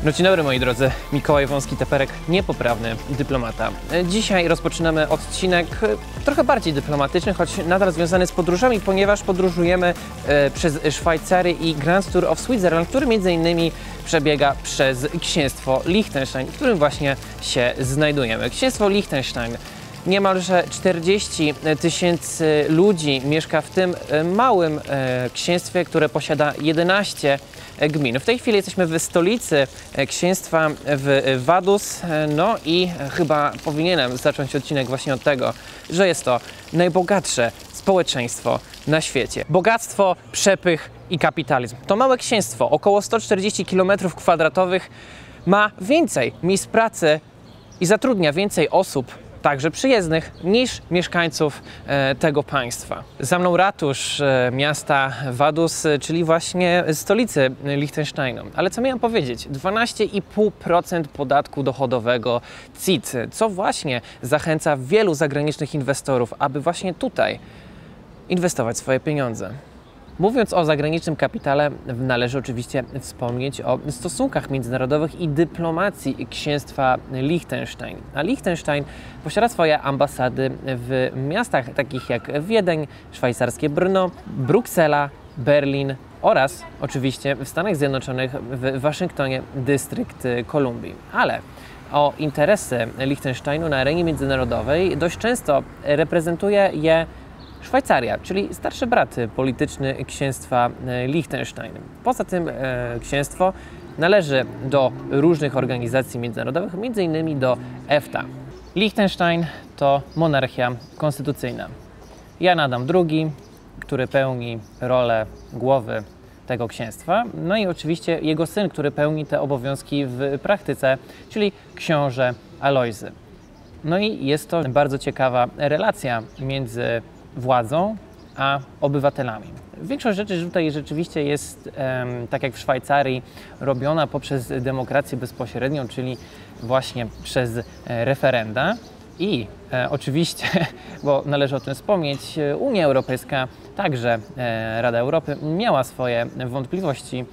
No dzień dobry moi drodzy, Mikołaj Wąski-Teperek, niepoprawny dyplomata. Dzisiaj rozpoczynamy odcinek trochę bardziej dyplomatyczny, choć nadal związany z podróżami, ponieważ podróżujemy przez Szwajcarię i Grand Tour of Switzerland, który m.in. przebiega przez Księstwo Liechtenstein, w którym właśnie się znajdujemy. Księstwo Liechtenstein. Niemalże 40 tysięcy ludzi mieszka w tym małym księstwie, które posiada 11 gmin. W tej chwili jesteśmy w stolicy księstwa w Vaduz, no i chyba powinienem zacząć odcinek właśnie od tego, że jest to najbogatsze społeczeństwo na świecie. Bogactwo, przepych i kapitalizm. To małe księstwo, około 140 km², ma więcej miejsc pracy i zatrudnia więcej osób, także przyjezdnych, niż mieszkańców tego państwa. Za mną ratusz miasta Vaduz, czyli właśnie stolicy Liechtensteinu. Ale co miałem powiedzieć? 12,5% podatku dochodowego CIT, co właśnie zachęca wielu zagranicznych inwestorów, aby właśnie tutaj inwestować swoje pieniądze. Mówiąc o zagranicznym kapitale, należy oczywiście wspomnieć o stosunkach międzynarodowych i dyplomacji księstwa Liechtenstein. A Liechtenstein posiada swoje ambasady w miastach takich jak Wiedeń, szwajcarskie Brno, Bruksela, Berlin oraz oczywiście w Stanach Zjednoczonych w Waszyngtonie, dystrykt Kolumbii. Ale o interesy Liechtensteinu na arenie międzynarodowej dość często reprezentuje je Szwajcaria, czyli starszy brat polityczny księstwa Liechtenstein. Poza tym księstwo należy do różnych organizacji międzynarodowych, m.in. do EFTA. Liechtenstein to monarchia konstytucyjna. Jan Adam II, który pełni rolę głowy tego księstwa, no i oczywiście jego syn, który pełni te obowiązki w praktyce, czyli książę Alojzy. No i jest to bardzo ciekawa relacja między władzą a obywatelami. Większość rzeczy tutaj rzeczywiście jest, tak jak w Szwajcarii, robiona poprzez demokrację bezpośrednią, czyli właśnie przez referenda. I oczywiście, bo należy o tym wspomnieć, Unia Europejska, także Rada Europy, miała swoje wątpliwości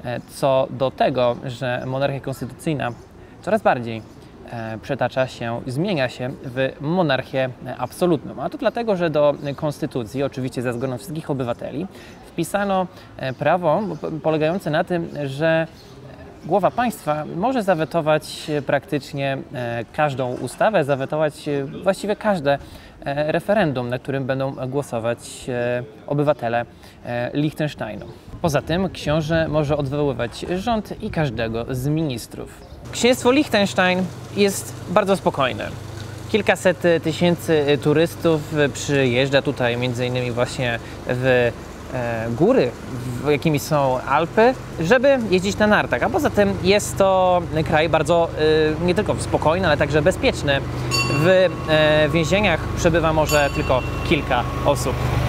co do tego, że monarchia konstytucyjna coraz bardziej przetacza się, zmienia się w monarchię absolutną. A to dlatego, że do konstytucji, oczywiście za zgodą wszystkich obywateli, wpisano prawo polegające na tym, że głowa państwa może zawetować praktycznie każdą ustawę, zawetować właściwie każde referendum, na którym będą głosować obywatele Liechtensteinu. Poza tym książę może odwoływać rząd i każdego z ministrów. Księstwo Liechtenstein jest bardzo spokojne. Kilkaset tysięcy turystów przyjeżdża tutaj m.in. właśnie w góry, jakimi są Alpy, żeby jeździć na nartach. A poza tym jest to kraj bardzo nie tylko spokojny, ale także bezpieczny. W więzieniach przebywa może tylko kilka osób.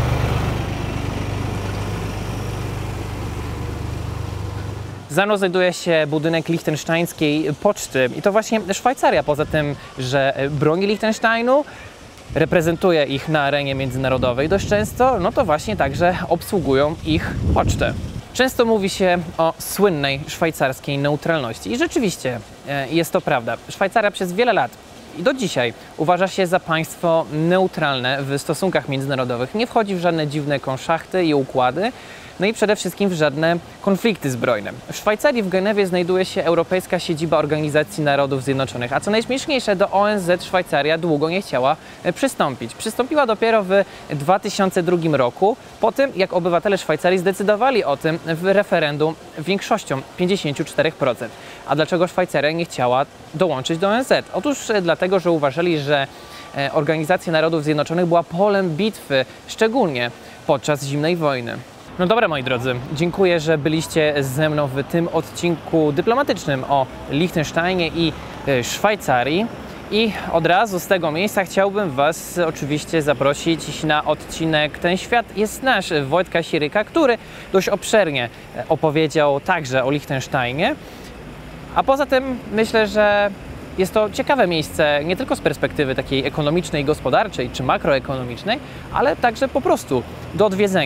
Za mną znajduje się budynek liechtensteińskiej poczty i to właśnie Szwajcaria, poza tym, że broni Liechtensteinu, reprezentuje ich na arenie międzynarodowej dość często, no to właśnie także obsługują ich pocztę. Często mówi się o słynnej szwajcarskiej neutralności i rzeczywiście jest to prawda. Szwajcaria przez wiele lat i do dzisiaj uważa się za państwo neutralne w stosunkach międzynarodowych. Nie wchodzi w żadne dziwne konszachty i układy, no i przede wszystkim w żadne konflikty zbrojne. W Szwajcarii w Genewie znajduje się europejska siedziba Organizacji Narodów Zjednoczonych, a co najśmieszniejsze, do ONZ Szwajcaria długo nie chciała przystąpić. Przystąpiła dopiero w 2002 roku, po tym jak obywatele Szwajcarii zdecydowali o tym w referendum większością 54%. A dlaczego Szwajcaria nie chciała dołączyć do ONZ? Otóż dlatego, że uważali, że Organizacja Narodów Zjednoczonych była polem bitwy, szczególnie podczas zimnej wojny. No dobra, moi drodzy, dziękuję, że byliście ze mną w tym odcinku dyplomatycznym o Liechtensteinie i Szwajcarii. I od razu z tego miejsca chciałbym Was oczywiście zaprosić na odcinek Ten Świat jest Nasz Wojtka Siryka, który dość obszernie opowiedział także o Liechtensteinie. A poza tym myślę, że jest to ciekawe miejsce nie tylko z perspektywy takiej ekonomicznej, gospodarczej czy makroekonomicznej, ale także po prostu do odwiedzenia.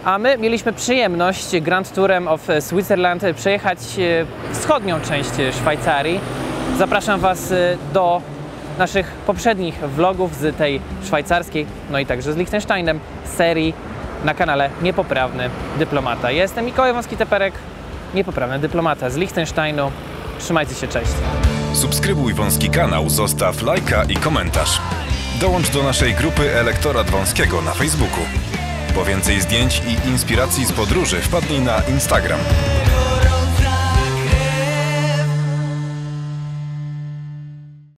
A my mieliśmy przyjemność Grand Tourem of Switzerland przejechać wschodnią część Szwajcarii. Zapraszam Was do naszych poprzednich vlogów z tej szwajcarskiej, no i także z Liechtensteinem serii na kanale Niepoprawny Dyplomata. Ja jestem Mikołaj Wąski-Teperek, Niepoprawny Dyplomata z Liechtensteinu. Trzymajcie się, cześć! Subskrybuj Wąski kanał, zostaw lajka i komentarz. Dołącz do naszej grupy Elektorat Wąskiego na Facebooku. Po więcej zdjęć i inspiracji z podróży wpadnij na Instagram.